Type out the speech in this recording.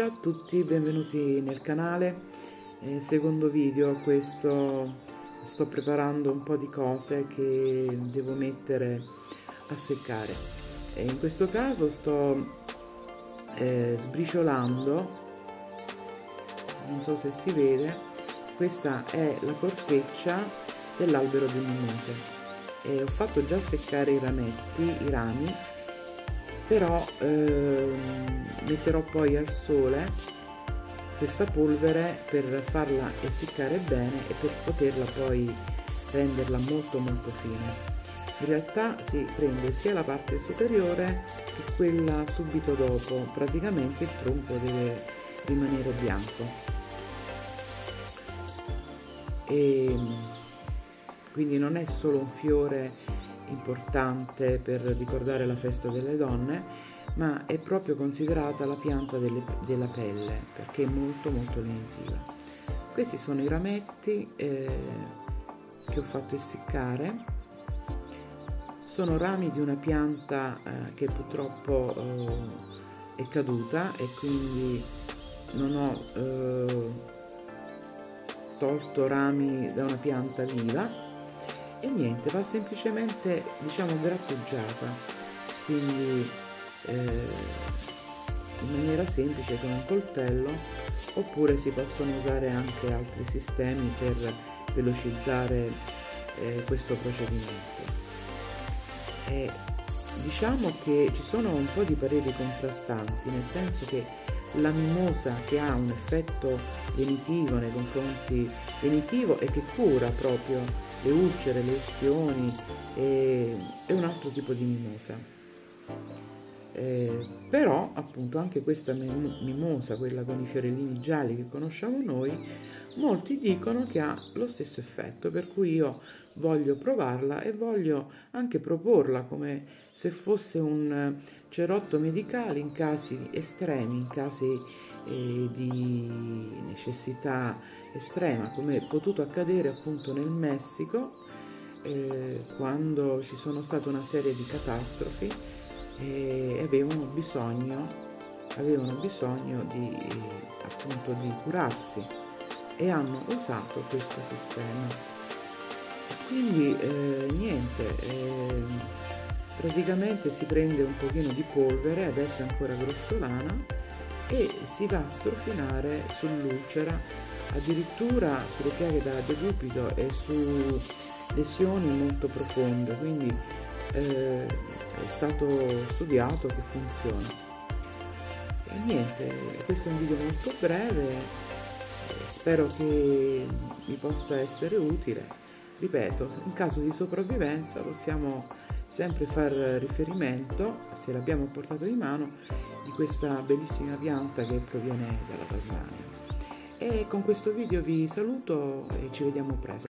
Ciao a tutti, benvenuti nel canale. Secondo video, questo sto preparando un po' di cose che devo mettere a seccare. In questo caso sto sbriciolando, non so se si vede, questa è la corteccia dell'albero di mimose. Ho fatto già seccare i rametti, i rami, però metterò poi al sole questa polvere per farla essiccare bene e per poterla poi renderla molto fine. In realtà si prende sia la parte superiore che quella subito dopo, praticamente il tronco deve rimanere bianco. E quindi non è solo un fiore importante per ricordare la festa delle donne, ma è proprio considerata la pianta della pelle, perché è molto lenitiva. Questi sono i rametti che ho fatto essiccare. Sono rami di una pianta che purtroppo è caduta e quindi non ho tolto rami da una pianta viva. E niente, va semplicemente, diciamo, grattugiata, quindi in maniera semplice con un coltello, oppure si possono usare anche altri sistemi per velocizzare questo procedimento. Diciamo che ci sono un po' di pareri contrastanti, nel senso che la mimosa, che ha un effetto lenitivo nei confronti lenitivo e che cura proprio le ulcere, le ustioni, è un altro tipo di mimosa. Però appunto anche questa mimosa, quella con i fiorellini gialli che conosciamo noi, molti dicono che ha lo stesso effetto, per cui io voglio provarla e voglio anche proporla come se fosse un cerotto medicale in casi estremi, in casi di necessità estrema, come è potuto accadere appunto nel Messico, quando ci sono state una serie di catastrofi e avevano bisogno di appunto di curarsi e hanno usato questo sistema. Quindi niente, praticamente si prende un pochino di polvere, adesso è ancora grossolana, e si va a strofinare sull'ulcera, addirittura sulle piaghe da decubito e su lesioni molto profonde, quindi è stato studiato che funziona. E niente, questo è un video molto breve, spero che vi possa essere utile. Ripeto, in caso di sopravvivenza possiamo sempre far riferimento, se l'abbiamo a portata di mano, di questa bellissima pianta che proviene dalla Tasmania. E con questo video vi saluto e ci vediamo presto.